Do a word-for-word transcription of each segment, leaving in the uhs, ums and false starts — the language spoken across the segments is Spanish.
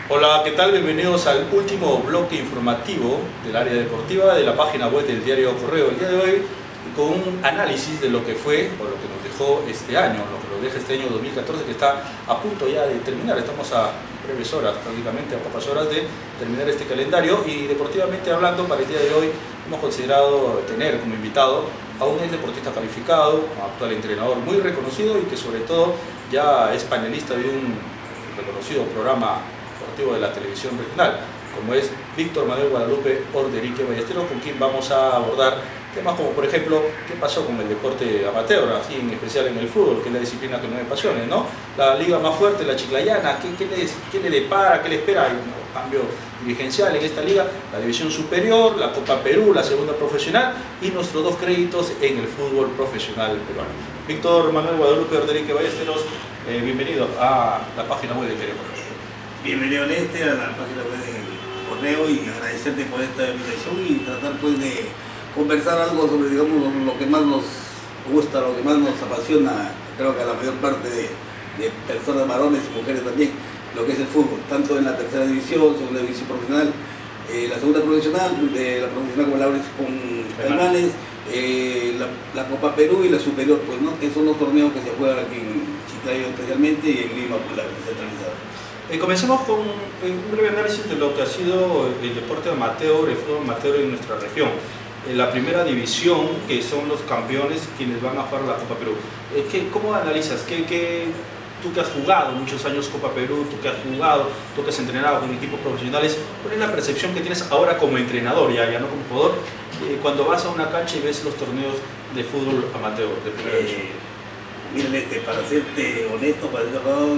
Hola, ¿qué tal? Bienvenidos al último bloque informativo del área deportiva de la página web del diario Correo. El día de hoy con un análisis de lo que fue o lo que nos dejó este año, lo que nos deja este año dos mil catorce, que está a punto ya de terminar. Estamos a breves horas, prácticamente a pocas horas de terminar este calendario, y deportivamente hablando, para el día de hoy hemos considerado tener como invitado a un ex deportista calificado, actual entrenador muy reconocido y que sobre todo ya es panelista de un reconocido programa deportivo de la televisión regional, como es Víctor Manuel Guadalupe Orderique Ballesteros, con quien vamos a abordar temas como, por ejemplo, qué pasó con el deporte amateur, así en especial en el fútbol, que es la disciplina que nos apasiona, ¿no? La liga más fuerte, la chiclayana, ¿qué, qué, le, qué le depara, qué le espera? Hay un cambio dirigencial en esta liga, la división superior, la Copa Perú, la segunda profesional y nuestros dos créditos en el fútbol profesional peruano. Víctor Manuel Guadalupe Orderique Ballesteros, eh, bienvenido a la página web de Diario Correo. Bienvenido, Leste, a la página web del Correo, y agradecerte por esta invitación y tratar pues de conversar algo sobre, digamos, lo, lo que más nos gusta, lo que más nos apasiona, creo que a la mayor parte de, de personas, varones y mujeres también, lo que es el fútbol, tanto en la tercera división, segunda división profesional, eh, la segunda profesional, eh, la profesional como la abres con Caimanes, eh, la, la Copa Perú y la superior, pues, ¿no? Que son los torneos que se juegan aquí en Chiclayo especialmente y en Lima, pues, la descentralizada. Eh, comencemos con eh, un breve análisis de lo que ha sido el deporte amateur, el fútbol amateur en nuestra región. En la primera división, que son los campeones quienes van a jugar la Copa Perú. Eh, ¿qué, ¿Cómo analizas? ¿Qué, qué, tú que has jugado muchos años Copa Perú, tú que has jugado, tú que has entrenado con equipos profesionales, ¿cuál es la percepción que tienes ahora como entrenador, ya, ya no como jugador, eh, cuando vas a una cancha y ves los torneos de fútbol amateur de primera división? Eh, mira, este, para serte honesto, para ser verdad,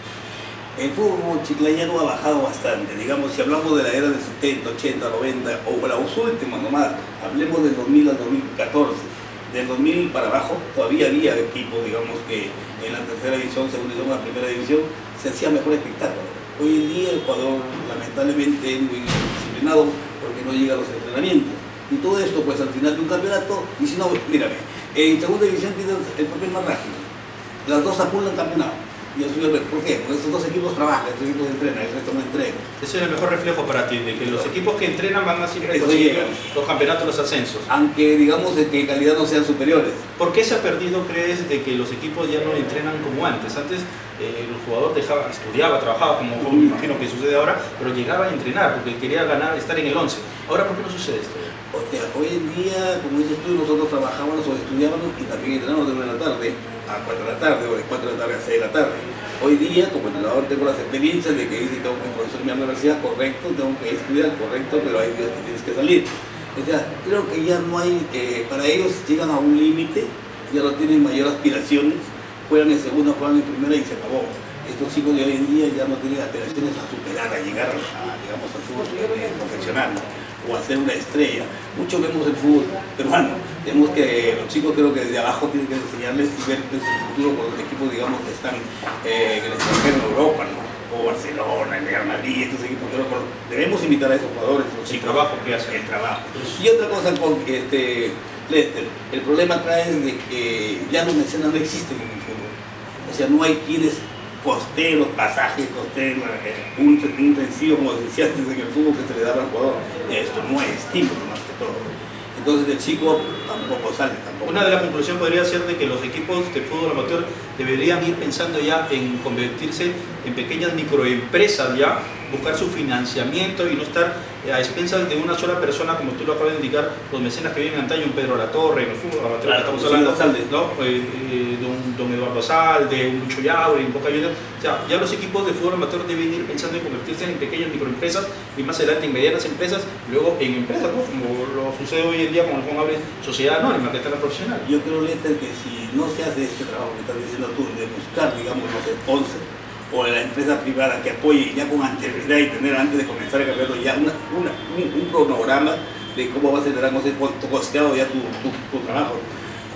el fútbol chiclayano ha bajado bastante. Digamos, si hablamos de la era del setenta, ochenta, noventa, o los últimos nomás, hablemos del dos mil al dos mil catorce. Del dos mil para abajo todavía había equipos, digamos, que en la tercera división, segunda división, la primera división, se hacía mejor espectáculo. Hoy en día el jugador lamentablemente es muy disciplinado porque no llega a los entrenamientos. Y todo esto, pues al final de un campeonato, y si no, mírame, en segunda división tienes el papel más rápido. Las dos apulan campeonato. Y eso, ¿por qué? Porque estos dos equipos trabajan, estos equipos entrenan, el resto no entrenan. Ese es el mejor reflejo para ti, de que los equipos que entrenan van a siempre conseguir los campeonatos, los ascensos. Aunque digamos de que en calidad no sean superiores. ¿Por qué se ha perdido, crees, de que los equipos ya no entrenan como antes? Antes eh, el jugador dejaba, estudiaba, trabajaba, como uh-huh. me imagino que sucede ahora, pero llegaba a entrenar porque quería ganar, estar en el once. Ahora, ¿por qué no sucede esto? O sea, hoy en día, como dices tú, nosotros trabajábamos o estudiábamos y también entrenábamos de una de la tarde a cuatro de la tarde, o de cuatro de la tarde a seis de la tarde. Hoy día, como entrenador, tengo las experiencias de que dice, tengo que profesor en mi universidad, correcto, tengo que estudiar, correcto, pero hay días que tienes que salir. O sea, creo que ya no hay, eh, para ellos llegan a un límite, ya no tienen mayor aspiraciones, juegan en segunda, juegan en primera y se acabó. Estos chicos de hoy en día ya no tienen aspiraciones a superar, a llegar a, digamos, al fútbol profesional o a ser una estrella. Mucho vemos el fútbol peruano. Tenemos que, los chicos creo que desde abajo tienen que enseñarles y ver pues, el futuro con los equipos, digamos, que están eh, en el extranjero, en Europa, ¿no? O Barcelona, el Real Madrid, estos equipos, creo que debemos invitar a esos jugadores. Los el trabajo que hacen. El trabajo. Y otra cosa con este, Lester, el problema acá es de que ya los mecenas no existen en el fútbol. O sea, no hay quienes costen los pasajes, costen eh, un, un sencillo, como decía antes, en el fútbol que se le daba al jugador. Esto no hay estímulo más que todo. Entonces el chico tampoco sale. Tampoco. Una de las conclusiones podría ser de que los equipos de fútbol amateur deberían ir pensando ya en convertirse en pequeñas microempresas, ya buscar su financiamiento y no estar a expensas de una sola persona, como tú lo acabas de indicar, los mecenas que vienen antaño, un Pedro Latorre, en el fútbol amateur, claro, estamos hablando, ¿no? eh, eh, don, don Eduardo Salde, un Chuyauri, un Boca Juniors. O sea, ya los equipos de fútbol amateur deben ir pensando en convertirse en pequeñas microempresas y más adelante en medianas empresas, luego en empresas, ¿no? Como lo sucede hoy en día con el Juan Abre Sociedad Anónima, que está en la profesional. Yo creo, Lester, que si no se hace este trabajo que estás diciendo tú, de buscar, digamos, los sponsors o la empresa privada que apoye ya con anterioridad y tener antes de comenzar el campeonato ya una, una, un, un cronograma de cómo vas a generar, no sé cuánto costeado ya tu, tu, tu trabajo.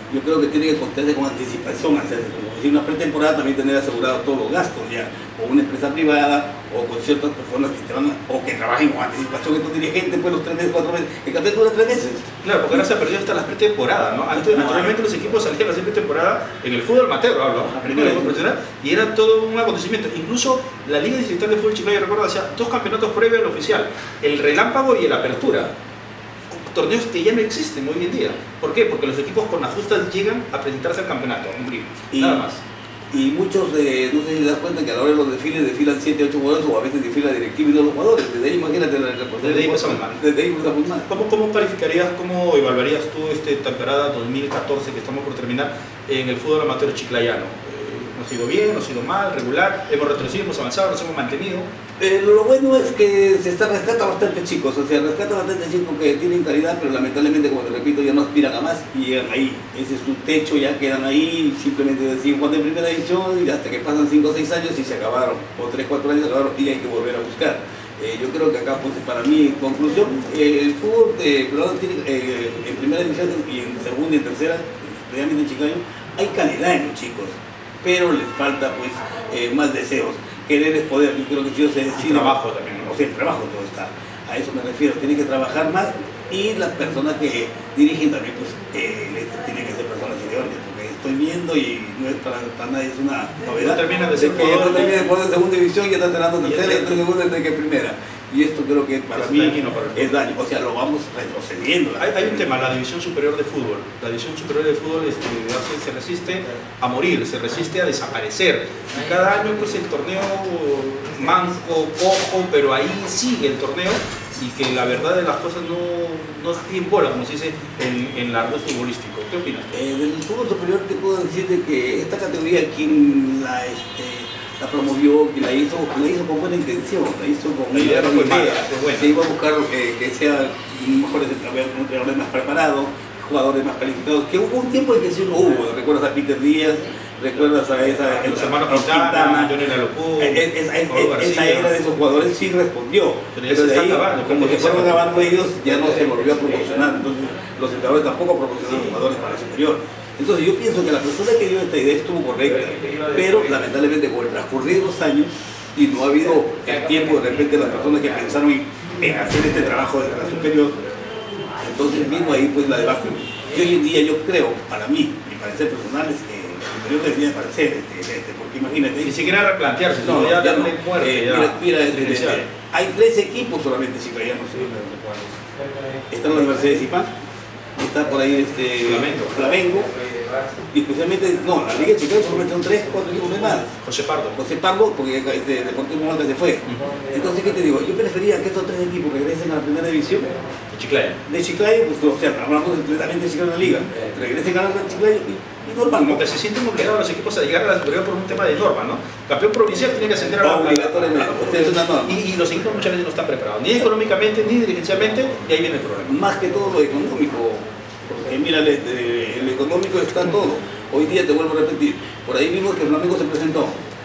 yo creo que tiene que contarse con anticipación, hacerse, como decir, una pretemporada también tener asegurado todos los gastos ya, o una empresa privada, o con ciertas personas que te van a, o que trabajen con anticipación, estos dirigentes, pues los tres meses, cuatro meses, el café dura tres meses. Claro, porque ahora se ha perdido hasta la pretemporada, ¿no? Antes, No, naturalmente, los equipos salían a hacer pretemporada en el fútbol amateur, hablo, Ah, primero el sí. fútbol profesional, y era todo un acontecimiento. Incluso la Liga Distrital de Fútbol Chiclayo, recuerdo, hacía dos campeonatos previos al oficial, el relámpago y el apertura. Torneos que ya no existen hoy en día. ¿Por qué? Porque los equipos con ajustas llegan a presentarse al campeonato, a cumplir. Y, Nada más. Y muchos, de, no sé si te das cuenta que a la hora de los desfiles desfilan siete, ocho jugadores o a veces desfila directiva y no los jugadores. Desde ahí imagínate la Desde ahí empezamos mal. Desde ahí empezamos mal. ¿Cómo, ¿Cómo calificarías, cómo evaluarías tú esta temporada dos mil catorce que estamos por terminar en el fútbol amateur chiclayano? Eh, ¿Nos ha ido bien, nos ha ido mal, regular? ¿Hemos retrocedido, hemos avanzado, nos hemos mantenido? Eh, lo bueno es que se está rescata bastante chicos, o sea, rescata bastante chicos que tienen calidad, pero lamentablemente, como te repito, ya no aspiran a más y llegan ahí. Ese es su techo, ya quedan ahí, simplemente siguen jugando en primera división y hasta que pasan cinco o seis años y se acabaron, o tres o cuatro años se acabaron y hay que volver a buscar. Eh, yo creo que acá, pues, para mí, en conclusión, eh, el fútbol de Pelado tiene, eh, en primera división y en segunda y en tercera, especialmente en Chiclayo, hay calidad en los chicos, pero les falta, pues, eh, más deseos. Querer es poder, yo creo que si yo se decide... trabajo también, ¿no? O sea, el trabajo todo está, a eso me refiero, tienen que trabajar más y las personas que dirigen también, pues, eh, tienen que ser personas idóneas, porque estoy viendo y no es para, para nadie, es una novedad. No termina de ser que ya no jugador, termina después de segunda división, ya está entrenando en Y tercera y es en segunda desde que primera. Y esto creo que para Es mí dañino para el fútbol. es daño, o sea, lo vamos retrocediendo. Hay, hay un tema, la división superior de fútbol. La división superior de fútbol este, hace- se resiste a morir, se resiste a desaparecer. Y cada año, pues, el torneo manco, cojo, pero ahí sigue el torneo y que la verdad de las cosas no, no está bien bola, como se dice en, en el argot futbolístico. ¿Qué opinas? Eh, del fútbol superior te puedo decir de que esta categoría, quien la, este, la promovió, quien la hizo, la hizo con buena intención, la hizo con La idea no fue buena mala, idea. fue buena. Se iba a buscar eh, que sean mejores entrenadores más preparados, jugadores más calificados, que hubo un tiempo en que sí lo hubo. Recuerdas a Peter Díaz, recuerdas a esa... Los a- hermanos a Quintana, Johnny Lalocú, Eh, eh, esa, es- Pablo esa García. era de esos jugadores sí respondió, Pero ya pero se de está ahí, acabando, como porque se ya se fueron acabó. acabando ellos, ya no se volvió a promocionar, entonces los entrenadores tampoco promocionaron jugadores para el superior. Entonces yo pienso que la persona que dio esta idea estuvo correcta, pero lamentablemente con el transcurrir de los años y no ha habido el tiempo de repente las personas que pensaron en, en hacer este trabajo de la superior, entonces vino ahí pues la debacle. Y hoy en día yo creo, para mí, mi parecer personal es que el superior debería aparecer, este, este, porque imagínate... Ni siquiera replantearse, No, sino ya ya no. darle muerte. Eh, ya, mira, mira, este, diferenciar. este, hay tres equipos solamente chiclayanos, ¿sí? Está la Universidad de Zipán, está por ahí este Flamengo. Flamengo, y especialmente, no, la Liga de Chiclayo solamente son tres, cuatro equipos de más. José Pardo. José Pardo, porque este, Deportivo Malta se fue. Entonces, ¿qué te digo? Yo prefería que estos tres equipos regresen a la primera división. De Chiclayo. De Chiclayo, pues, o sea, hablamos completamente de Chiclayo en la Liga. Regresen a la Chiclayo y, y normal, Como ¿no? que se sienten obligados los equipos a llegar a la superior por un tema de norma, ¿no? Campeón provincial tiene que ascender a la Obligatoriamente, o sea, es una norma. Y, y los equipos muchas veces no están preparados, ni económicamente, ni dirigencialmente, y ahí viene el problema. Más que todo lo económico, porque mira, el, el económico está todo. Hoy día te vuelvo a repetir, por ahí vimos que Flamengo se presentó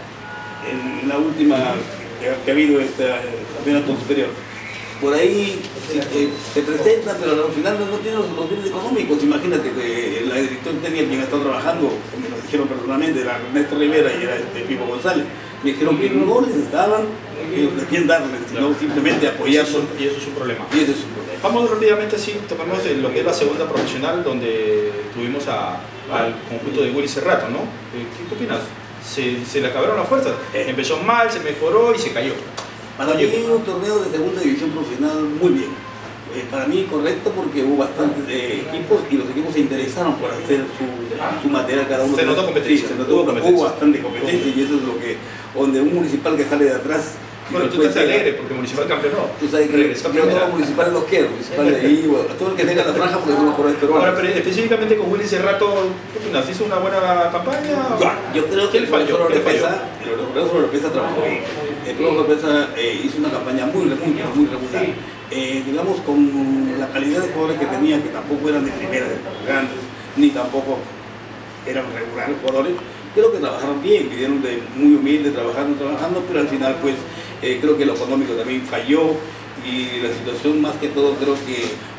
en la última que, que ha habido este campeonato superior. Por ahí eh, se presenta, pero al final no, no tiene los, los bienes económicos. Imagínate que la directora tenía quien está trabajando, me lo dijeron personalmente, era Ernesto Rivera y era este Pipo González. Me dijeron que no les daban ellos de quién darles, sino simplemente Y eso, apoyarlos. es un, y eso es un problema. Y ese es su problema. Vamos rápidamente, sí, tomamos de lo que es la segunda profesional, donde tuvimos a, al conjunto de Willy Cerrato, ¿no? Eh, ¿Qué, qué opinas? Se, se le acabaron las fuerzas. Eh. Empezó mal, se mejoró y se cayó. Para mí un torneo de segunda división profesional muy bien. Eh, para mí correcto porque hubo bastantes eh, equipos y los equipos se interesaron por hacer su, su material cada uno. Se notó competencia. Sí, se notó, Hubo competencia. hubo bastante competencia y eso es lo que, donde un municipal que sale de atrás... y Bueno, tú después estás llega- alegre porque Municipal campeonó. Tú sabes que Regresó a yo todos primera. los municipales los quiero, municipales de ahí, bueno, todo el que tenga la franja porque son los jugadores peruanos. Ahora, pero específicamente con Willy Cerrato, ¿qué opinas? ¿Hizo una buena campaña? Yo creo ¿Qué que le falló? el ¿Qué le falló? profesor Oropesa, el profesor Oropesa trabajó bien. El profesor Oropesa eh, hizo una campaña muy, muy, muy regular. Eh, digamos, con la calidad de jugadores que tenía, que tampoco eran de primera, de grandes, ni tampoco eran regulares jugadores, creo que trabajaron bien, vinieron de muy humilde, trabajando, trabajando, pero al final, pues, eh, creo que lo económico también falló y la situación, más que todo, creo que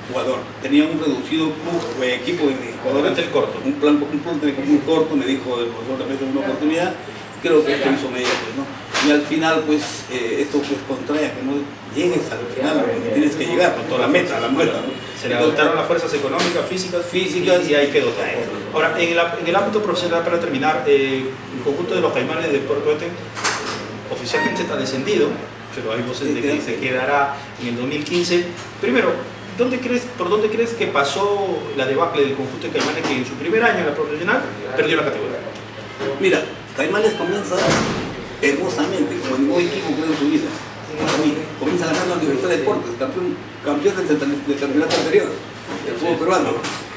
jugador. Tenía un reducido club, eh, equipo de jugadores. El corto. Un plan, un plan muy corto, me dijo el profesor también en una oportunidad. Creo que esto hizo media, pues, ¿no? Y al final, pues, eh, esto pues contrae a que no llegues al final, porque tienes que llegar, con toda la meta, la muerta, ¿no? Se le agotaron las fuerzas económicas, físicas, físicas y, y ahí quedó todo. Ahora, en el, en el ámbito profesional, para terminar, eh, el conjunto de los Caimanes de Puerto Ete oficialmente está descendido, pero hay voces de que se quedará en el dos mil quince. Primero, ¿dónde crees, ¿por dónde crees que pasó la debacle del conjunto de Caimanes, que en su primer año en la profesional perdió la categoría? Mira, Caimanes comienza hermosamente, como ningún equipo creo en su vida. Para mí, comienza ganando la Universidad de Deportes, campeón, campeón del, del campeonato anterior, del fútbol peruano.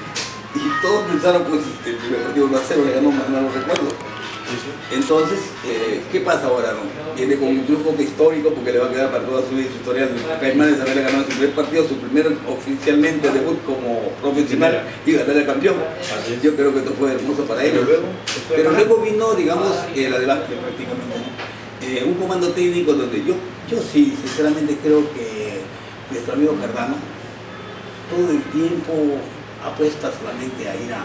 Y todos pensaron, pues, este, el primer partido uno a cero le ganó, más no lo recuerdo. Entonces, eh, ¿qué pasa ahora? No? Viene con un triunfo histórico porque le va a quedar para toda su vida su historial. Caimanes haberle ganado su primer partido, su primer oficialmente debut como profesional y ganar el campeón. Yo creo que esto fue hermoso para ellos. Luego, pero luego vino, digamos, eh, la debacle prácticamente. ¿No? Eh, un comando técnico donde yo, yo sí, sinceramente creo que nuestro amigo Cardano todo el tiempo apuesta solamente a ir a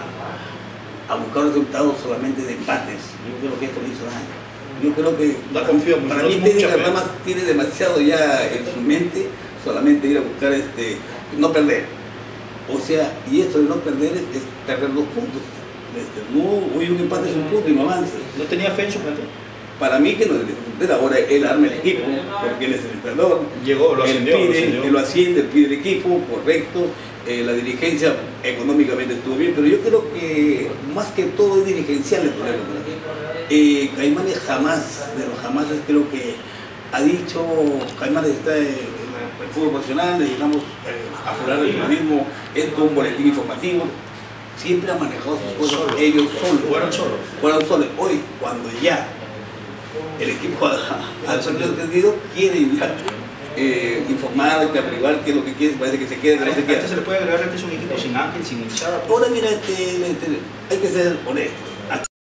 a buscar resultados solamente de empates. Yo creo que esto le hizo daño. Yo creo que no confío, para no mí técnica nada más tiene demasiado ya en su mente solamente ir a buscar este no perder. O sea, y esto de no perder es perder dos puntos. Este, no, hoy un empate es un punto y no avanza. ¿No tenía fe en su plantel? Para mí que no debe entender, ahora él arma el equipo, porque él es el entrenador. Llegó, lo ascendió, él pide, lo ascendió. Él lo asciende, él pide el equipo, correcto. Eh, la dirigencia económicamente estuvo bien, pero yo creo que más que todo es dirigencial el problema. Eh, Caimanes jamás, de los jamases creo que ha dicho, Caimanes está en el fútbol profesional, le llegamos eh, a furar el periodismo, es un boletín informativo, siempre ha manejado sus cosas solo. ellos solos. Fueron solos. Fueron solos. Hoy, cuando ya el equipo ha entendido, quieren ya Eh, informar, que averiguar qué es lo que quieres, parece que se quede, que no se queda. Antes se le puede agregar que es un equipo sin ángel, sin hinchada. Ahora mira, este, este, hay que ser honestos.